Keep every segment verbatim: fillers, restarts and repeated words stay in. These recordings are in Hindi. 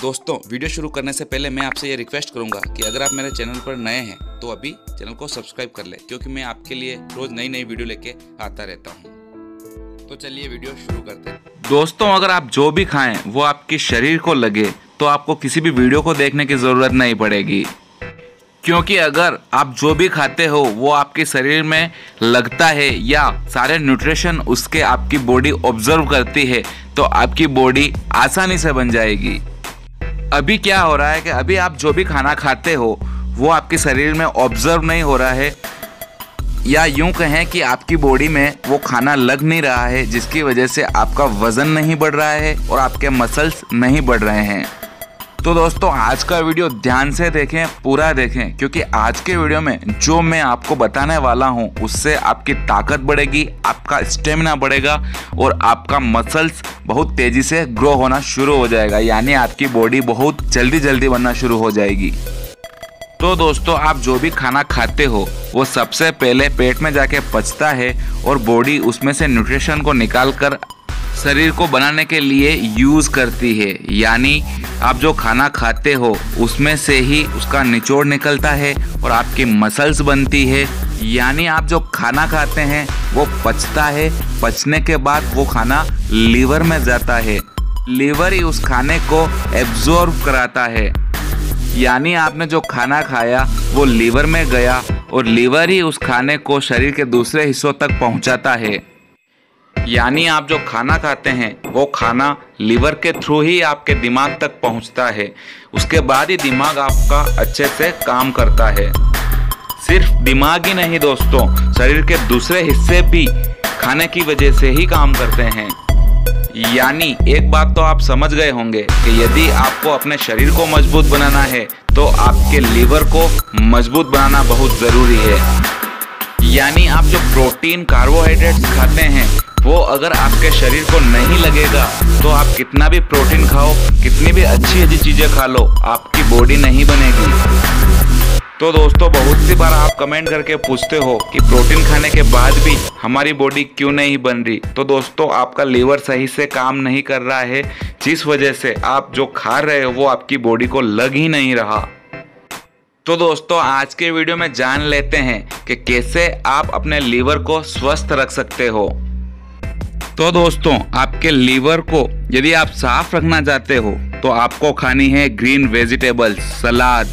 दोस्तों, वीडियो शुरू करने से पहले मैं आपसे ये रिक्वेस्ट करूंगा कि अगर आप मेरे चैनल पर नए हैं तो अभी चैनल को सब्सक्राइब कर ले, क्योंकि मैं आपके लिए रोज नई नई वीडियो लेके आता रहता हूँ। तो चलिए वीडियो शुरू करते हैं। दोस्तों, अगर आप जो भी खाएं वो आपके शरीर को लगे तो आपको किसी भी वीडियो को देखने की ज़रूरत नहीं पड़ेगी, क्योंकि अगर आप जो भी खाते हो वो आपके शरीर में लगता है या सारे न्यूट्रिशन उसके आपकी बॉडी ऑब्जर्व करती है तो आपकी बॉडी आसानी से बन जाएगी। अभी क्या हो रहा है कि अभी आप जो भी खाना खाते हो वो आपके शरीर में ऑब्जर्व नहीं हो रहा है, या यूं कहें कि आपकी बॉडी में वो खाना लग नहीं रहा है, जिसकी वजह से आपका वज़न नहीं बढ़ रहा है और आपके मसल्स नहीं बढ़ रहे हैं। तो दोस्तों, आज का वीडियो ध्यान से देखें, पूरा देखें, क्योंकि आज के वीडियो में जो मैं आपको बताने वाला हूं उससे आपकी ताकत बढ़ेगी, आपका स्टेमिना बढ़ेगा और आपका मसल्स बहुत तेज़ी से ग्रो होना शुरू हो जाएगा, यानी आपकी बॉडी बहुत जल्दी जल्दी बनना शुरू हो जाएगी। तो दोस्तों, आप जो भी खाना खाते हो वो सबसे पहले पेट में जाके पचता है और बॉडी उसमें से न्यूट्रिशन को निकाल कर शरीर को बनाने के लिए यूज़ करती है। यानी आप जो खाना खाते हो उसमें से ही उसका निचोड़ निकलता है और आपकी मसल्स बनती है। यानी आप जो खाना खाते हैं वो पचता है, पचने के बाद वो खाना लीवर में जाता है, लीवर ही उस खाने को एब्जॉर्ब कराता है। यानी आपने जो खाना खाया वो लीवर में गया और लीवर ही उस खाने को शरीर के दूसरे हिस्सों तक पहुंचाता है। यानी आप जो खाना खाते हैं वो खाना लीवर के थ्रू ही आपके दिमाग तक पहुंचता है, उसके बाद ही दिमाग आपका अच्छे से काम करता है। सिर्फ दिमाग ही नहीं दोस्तों, शरीर के दूसरे हिस्से भी खाने की वजह से ही काम करते हैं। यानी एक बात तो आप समझ गए होंगे कि यदि आपको अपने शरीर को मजबूत बनाना है तो आपके लीवर को मजबूत बनाना बहुत ज़रूरी है। यानी आप जो प्रोटीन कार्बोहाइड्रेट्स खाते हैं वो अगर आपके शरीर को नहीं लगेगा तो आप कितना भी प्रोटीन खाओ, कितनी भी अच्छी अच्छी चीज़ें खा लो, आपकी बॉडी नहीं बनेगी। तो दोस्तों, बहुत सी बार आप कमेंट करके पूछते हो कि प्रोटीन खाने के बाद भी हमारी बॉडी क्यों नहीं बन रही। तो दोस्तों, आपका लीवर सही से काम नहीं कर रहा है, जिस वजह से आप जो खा रहे हो वो आपकी बॉडी को लग ही नहीं रहा। तो दोस्तों, आज के वीडियो में जान लेते हैं कि कैसे आप अपने लीवर को स्वस्थ रख सकते हो। तो दोस्तों, आपके लीवर को यदि आप साफ रखना चाहते हो तो आपको खानी है ग्रीन वेजिटेबल्स, सलाद।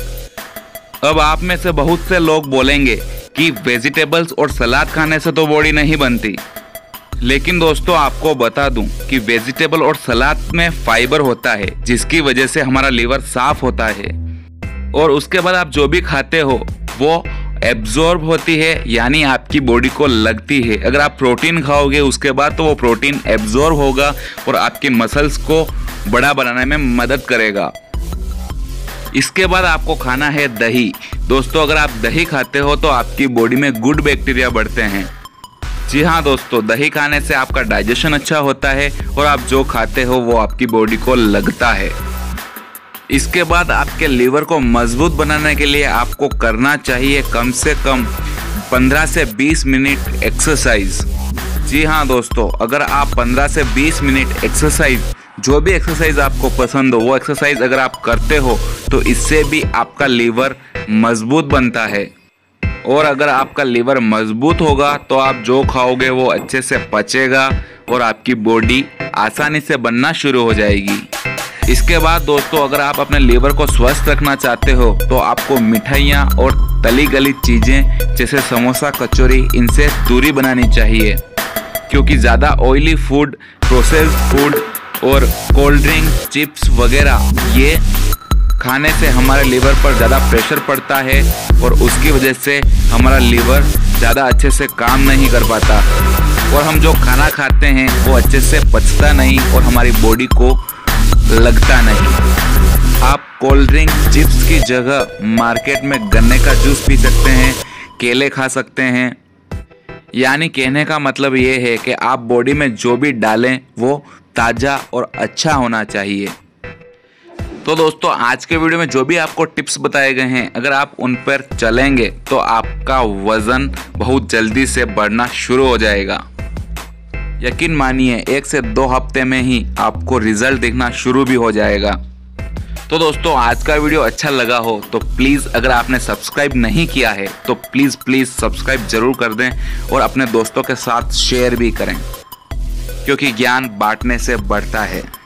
अब आप में से बहुत से लोग बोलेंगे कि वेजिटेबल्स और सलाद खाने से तो बॉडी नहीं बनती, लेकिन दोस्तों आपको बता दूं कि वेजिटेबल और सलाद में फाइबर होता है, जिसकी वजह से हमारा लीवर साफ होता है और उसके बाद आप जो भी खाते हो वो एब्जॉर्ब होती है, यानी आपकी बॉडी को लगती है। अगर आप प्रोटीन खाओगे उसके बाद तो वो प्रोटीन एब्जॉर्ब होगा और आपके मसल्स को बड़ा बनाने में मदद करेगा। इसके बाद आपको खाना है दही। दोस्तों, अगर आप दही खाते हो तो आपकी बॉडी में गुड बैक्टीरिया बढ़ते हैं। जी हाँ दोस्तों, दही खाने से आपका डाइजेशन अच्छा होता है और आप जो खाते हो वो आपकी बॉडी को लगता है। इसके बाद आपके लीवर को मजबूत बनाने के लिए आपको करना चाहिए कम से कम पंद्रह से बीस मिनट एक्सरसाइज। जी हाँ दोस्तों, अगर आप पंद्रह से बीस मिनट एक्सरसाइज, जो भी एक्सरसाइज आपको पसंद हो वो एक्सरसाइज अगर आप करते हो तो इससे भी आपका लीवर मजबूत बनता है। और अगर आपका लीवर मजबूत होगा तो आप जो खाओगे वो अच्छे से पचेगा और आपकी बॉडी आसानी से बनना शुरू हो जाएगी। इसके बाद दोस्तों, अगर आप अपने लीवर को स्वस्थ रखना चाहते हो तो आपको मिठाइयाँ और तली गली चीज़ें जैसे समोसा, कचौरी, इनसे दूरी बनानी चाहिए, क्योंकि ज़्यादा ऑयली फूड, प्रोसेस्ड फूड और कोल्ड ड्रिंक, चिप्स वगैरह ये खाने से हमारे लीवर पर ज़्यादा प्रेशर पड़ता है और उसकी वजह से हमारा लीवर ज़्यादा अच्छे से काम नहीं कर पाता और हम जो खाना खाते हैं वो अच्छे से पचता नहीं और हमारी बॉडी को लगता नहीं। आप कोल्ड ड्रिंक, चिप्स की जगह मार्केट में गन्ने का जूस पी सकते हैं, केले खा सकते हैं। यानी कहने का मतलब ये है कि आप बॉडी में जो भी डालें वो ताज़ा और अच्छा होना चाहिए। तो दोस्तों, आज के वीडियो में जो भी आपको टिप्स बताए गए हैं, अगर आप उन पर चलेंगे तो आपका वज़न बहुत जल्दी से बढ़ना शुरू हो जाएगा। यकीन मानिए एक से दो हफ्ते में ही आपको रिजल्ट दिखना शुरू भी हो जाएगा। तो दोस्तों आज का वीडियो अच्छा लगा हो तो प्लीज़ अगर आपने सब्सक्राइब नहीं किया है तो प्लीज़ प्लीज़ सब्सक्राइब जरूर कर दें और अपने दोस्तों के साथ शेयर भी करें, क्योंकि ज्ञान बांटने से बढ़ता है।